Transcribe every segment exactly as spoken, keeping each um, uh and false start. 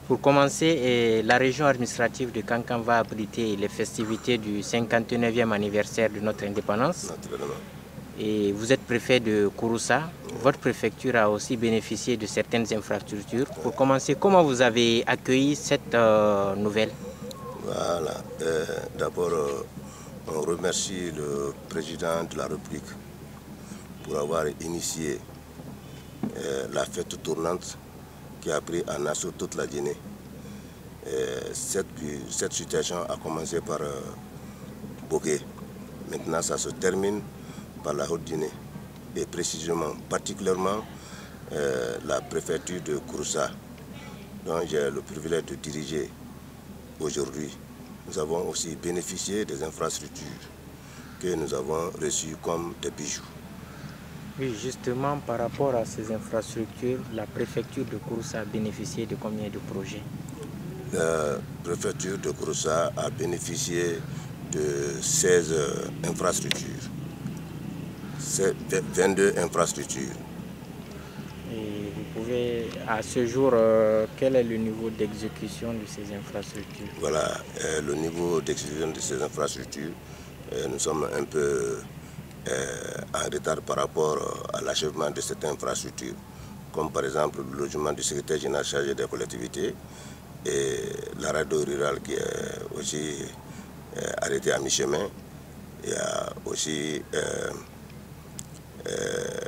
Pour commencer, eh, la région administrative de Kankan va abriter les festivités du cinquante-neuvième anniversaire de notre indépendance. Naturellement. Et vous êtes préfet de Kouroussa. Votre préfecture a aussi bénéficié de certaines infrastructures. Pour commencer, comment vous avez accueilli cette euh, nouvelle? Voilà. Euh, D'abord, euh, on remercie le président de la République pour avoir initié euh, la fête tournante qui a pris en assaut toute la Guinée. Euh, cette, cette situation a commencé par euh, Bogué. Maintenant, ça se termine par la Haute-Guinée. Et précisément, particulièrement, euh, la préfecture de Kouroussa, dont j'ai le privilège de diriger aujourd'hui. Nous avons aussi bénéficié des infrastructures que nous avons reçues comme des bijoux. Oui, justement, par rapport à ces infrastructures, la préfecture de Kouroussa a bénéficié de combien de projets? La préfecture de Kouroussa a bénéficié de seize infrastructures, vingt-deux infrastructures. Et vous pouvez, à ce jour, euh, quel est le niveau d'exécution de ces infrastructures? Voilà, euh, le niveau d'exécution de ces infrastructures, euh, nous sommes un peu euh, en retard par rapport à l'achèvement de cette infrastructure, comme par exemple le logement du secrétaire général chargé des collectivités et la radio rurale qui est aussi euh, arrêtée à mi-chemin. Il y a aussi euh, euh,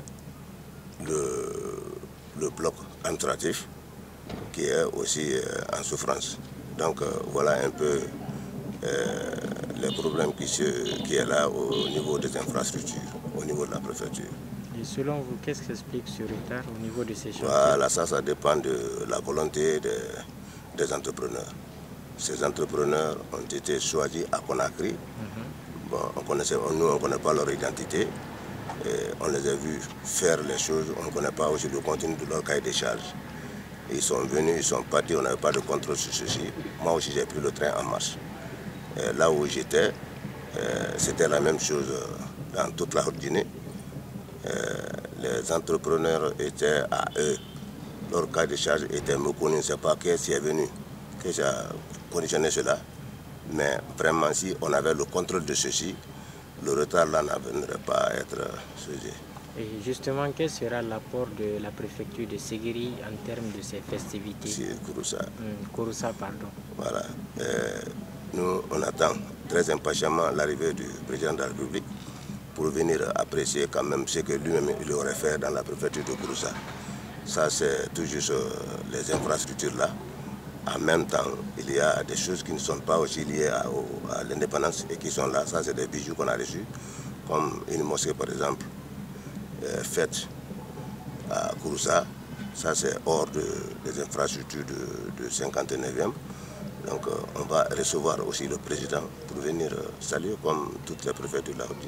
le, le bloc administratif qui est aussi euh, en souffrance. Donc euh, voilà un peu euh, les problèmes qui, se, qui est là au niveau des infrastructures, au niveau de la préfecture. Et selon vous, qu'est-ce qui explique ce retard au niveau de ces chantiers? Voilà, ça, ça dépend de la volonté des, des entrepreneurs. Ces entrepreneurs ont été choisis à Conakry. Mm-hmm. Bon, on connaissait, nous, on ne connaît pas leur identité. Et on les a vus faire les choses, on ne connaît pas aussi le contenu de leur cahier des charges. Ils sont venus, ils sont partis, on n'avait pas de contrôle sur ceci. Moi aussi, j'ai pris le train en marche. Et là où j'étais, euh, c'était la même chose dans toute la Haute-Guinée. Euh, les entrepreneurs étaient à eux. Leur cahier de charge était méconnu, je ne sais pas qui est venu, que ça conditionnait cela. Mais vraiment, si on avait le contrôle de ceci, le retard là ne devrait pas être sujet. Et justement, quel sera l'apport de la préfecture de Séguéri en termes de ces festivités? Si, Kouroussa. Hum, Kouroussa, pardon. Voilà. Euh, nous, on attend très impatiemment l'arrivée du président de la République pour venir apprécier quand même ce que lui-même il aurait fait dans la préfecture de Kouroussa. Ça, c'est tout juste euh, les infrastructures là. En même temps, il y a des choses qui ne sont pas aussi liées à, à l'indépendance et qui sont là. Ça, c'est des bijoux qu'on a reçus, comme une mosquée, par exemple, euh, faite à Kouroussa. Ça, c'est hors de, des infrastructures de, de cinquante-neuvième. Donc, euh, on va recevoir aussi le président pour venir euh, saluer, comme toutes les préfectures de la Haute-Guinée.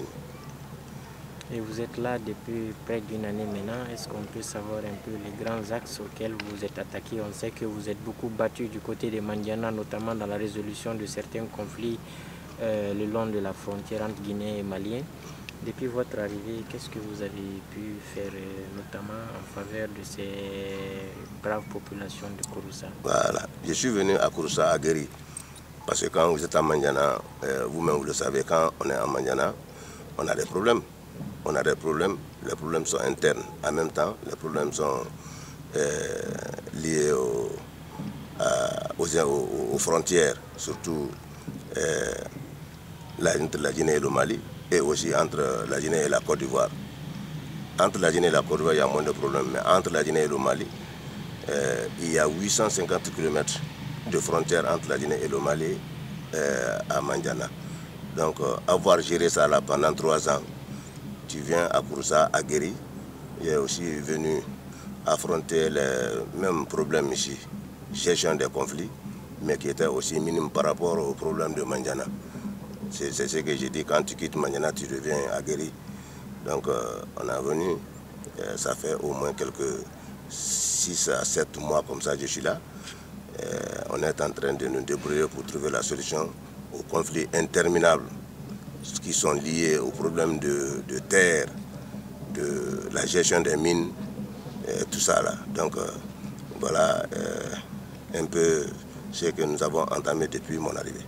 Et vous êtes là depuis près d'une année maintenant. Est-ce qu'on peut savoir un peu les grands axes auxquels vous êtes attaqués? On sait que vous êtes beaucoup battu du côté des Mandiana, notamment dans la résolution de certains conflits euh, le long de la frontière entre Guinée et Mali. Depuis votre arrivée, qu'est-ce que vous avez pu faire, euh, notamment en faveur de ces braves populations de Kouroussa? Voilà. Je suis venu à Kouroussa, à Guéri, parce que quand vous êtes à Mandiana, euh, vous-même vous le savez, quand on est à Mandiana, on a des problèmes. On a des problèmes, les problèmes sont internes. En même temps, les problèmes sont euh, liés au, à, aux, aux, aux frontières, surtout euh, la, entre la Guinée et le Mali, et aussi entre la Guinée et la Côte d'Ivoire. Entre la Guinée et la Côte d'Ivoire, il y a moins de problèmes, mais entre la Guinée et le Mali, euh, il y a huit cent cinquante kilomètres de frontières entre la Guinée et le Mali euh, à Mandiana. Donc, euh, avoir géré ça là pendant trois ans, tu viens à Kouroussa, à Guéri, il est aussi venu affronter les mêmes problèmes ici, gestion des conflits, mais qui était aussi minime par rapport aux problèmes de Mandiana. C'est ce que j'ai dit, quand tu quittes Mandiana, tu reviens à Guéri. Donc euh, on est venu, euh, ça fait au moins quelques six à sept mois comme ça, je suis là. Euh, on est en train de nous débrouiller pour trouver la solution aux conflits interminables qui sont liés aux problèmes de, de terre, de la gestion des mines, euh, tout ça là. Donc euh, voilà euh, un peu ce que nous avons entamé depuis mon arrivée.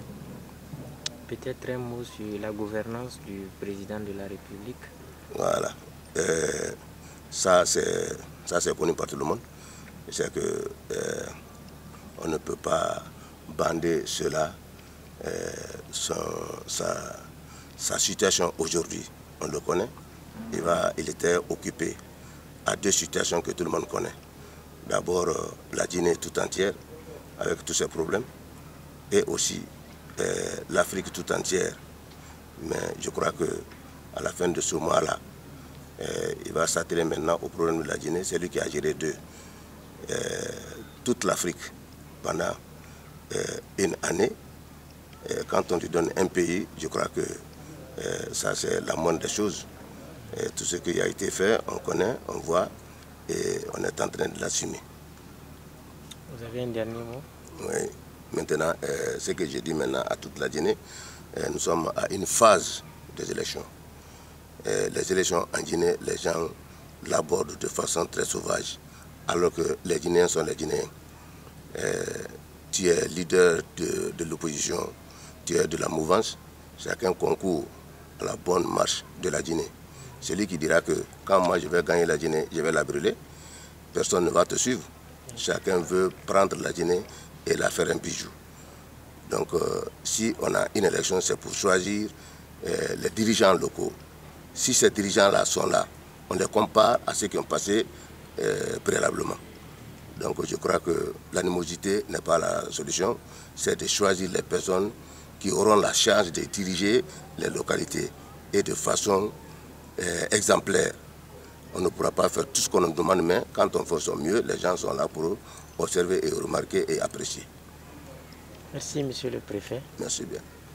Peut-être un mot sur la gouvernance du président de la République. Voilà. Euh, ça, c'est connu par tout le monde. C'est que euh, on ne peut pas bander cela. Euh, son, sa, sa situation aujourd'hui, on le connaît. Il, va, il était occupé à deux situations que tout le monde connaît. D'abord, euh, la Guinée tout entière, avec tous ses problèmes, et aussi euh, l'Afrique tout entière. Mais je crois qu'à la fin de ce mois-là, euh, il va s'atteler maintenant au problème de la Guinée. C'est lui qui a géré de, euh, toute l'Afrique pendant euh, une année. Et quand on lui donne un pays, je crois que euh, ça c'est la moindre des choses. Et tout ce qui a été fait, on connaît, on voit, et on est en train de l'assumer. Vous avez un dernier mot? Oui. Maintenant, euh, ce que j'ai dit maintenant à toute la Guinée, euh, nous sommes à une phase des élections. Euh, les élections en Guinée, les gens l'abordent de façon très sauvage, alors que les Guinéens sont les Guinéens. Euh, tu es leader de, de l'opposition, tu es de la mouvance, chacun concourt à la bonne marche de la Guinée. Celui qui dira que quand moi je vais gagner la Guinée, je vais la brûler, personne ne va te suivre. Chacun veut prendre la Guinée et la faire un bijou. Donc euh, si on a une élection, c'est pour choisir euh, les dirigeants locaux. Si ces dirigeants-là sont là, on les compare à ceux qui ont passé euh, préalablement. Donc je crois que l'animosité n'est pas la solution, c'est de choisir les personnes qui auront la charge de diriger les localités et de façon euh, exemplaire. On ne pourra pas faire tout ce qu'on nous demande, mais quand on fait son mieux, les gens sont là pour observer et remarquer et apprécier. Merci, monsieur le préfet. Merci bien.